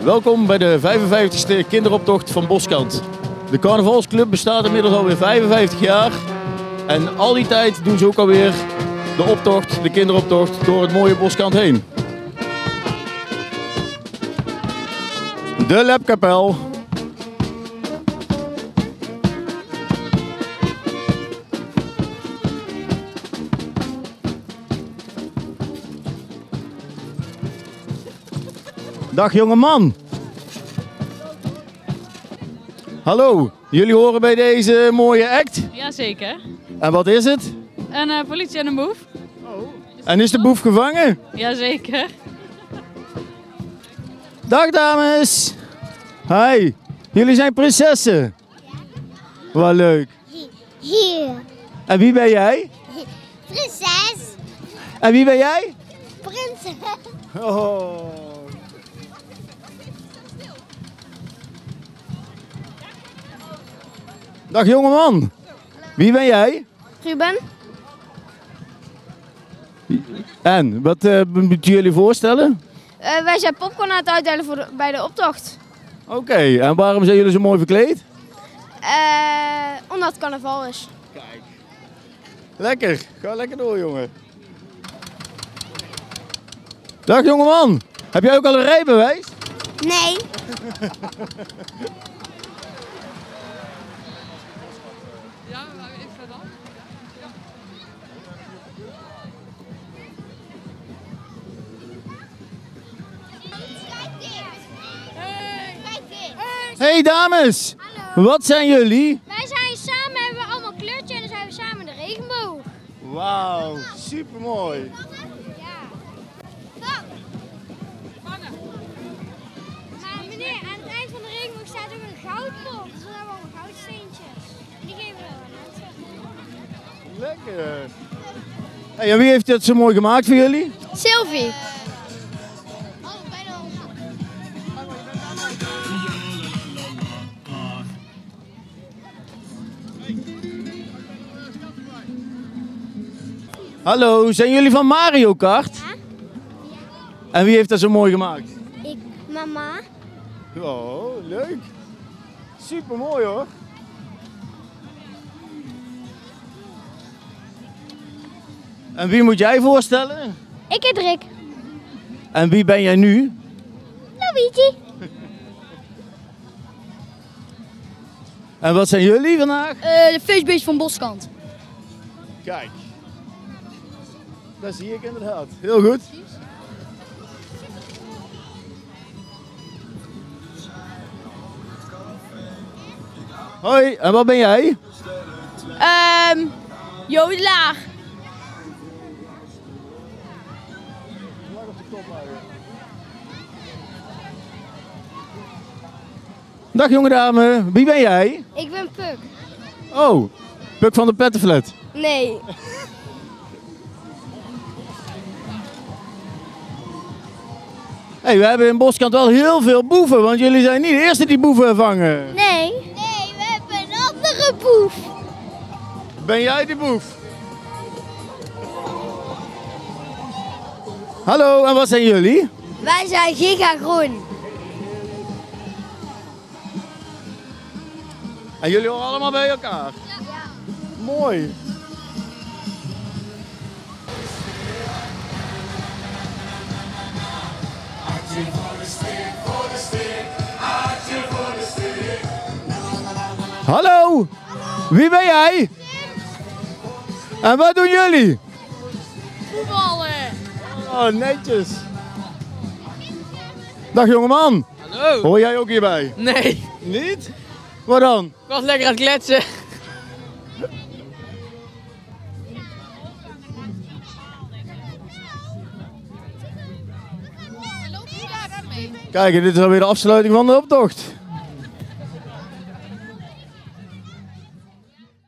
Welkom bij de 55ste kinderoptocht van Boskant. De carnavalsclub bestaat inmiddels alweer 55 jaar. En al die tijd doen ze ook alweer de optocht, de kinderoptocht, door het mooie Boskant heen. De Lepkapel. Dag jongeman. Hallo, jullie horen bij deze mooie act? Jazeker. En wat is het? Een politie en een boef. En is de boef gevangen? Jazeker. Dag dames. Hi, jullie zijn prinsessen. Wat leuk. Hier. En wie ben jij? Prinses. En wie ben jij? Prinses. Oh. Dag jongeman. Wie ben jij? Ruben. En, wat moeten jullie voorstellen? Wij zijn popcorn aan het uitdelen bij de optocht. Oké, en waarom zijn jullie zo mooi verkleed? Omdat het carnaval is. Kijk. Lekker, ga lekker door jongen. Dag jongeman. Heb jij ook al een rijbewijs? Nee. Hey dames. Hallo. Wat zijn jullie? Wij zijn samen, hebben we allemaal kleurtjes en dan zijn we samen de regenboog. Wauw, supermooi. Ja. Vangen. Maar meneer, aan het eind van de regenboog staat ook een goudpot. Dus dan hebben we allemaal goudsteentjes. En die geven we aan mensen. Lekker. Hey, en wie heeft dit zo mooi gemaakt voor jullie? Sylvie. Hallo, zijn jullie van Mario Kart? Ja. En wie heeft dat zo mooi gemaakt? Ik, mama. Oh, leuk. Supermooi hoor. En wie moet jij voorstellen? Ik heet Rick. En wie ben jij nu? Luigi. En wat zijn jullie vandaag? De feestbeest van Boskant. Kijk. Dat zie ik inderdaad. Heel goed. Hoi, en wat ben jij? Jodelaar. Dag jonge dame, wie ben jij? Ik ben Puk. Oh, Puk van de Pettenflat. Nee. Hey, we hebben in Boskant wel heel veel boeven, want jullie zijn niet de eerste die boeven vangen. Nee. Nee, we hebben een andere boef. Ben jij de boef? Hallo, en wat zijn jullie? Wij zijn gigagroen. En jullie horen allemaal bij elkaar? Ja. Mooi. Hallo, wie ben jij? En wat doen jullie? Voetballen. Oh, netjes. Dag jongeman, Hallo. hoor jij ook hierbij? Nee, Niet? Wat dan? ik was lekker aan het kletsen. Kijk, dit is alweer de afsluiting van de optocht.